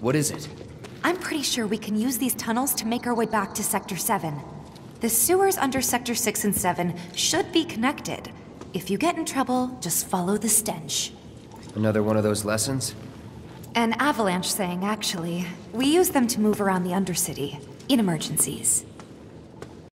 What is it? I'm pretty sure we can use these tunnels to make our way back to Sector 7. The sewers under Sector 6 and 7 should be connected. If you get in trouble, just follow the stench. Another one of those lessons? An avalanche thing, actually. We use them to move around the Undercity, in emergencies.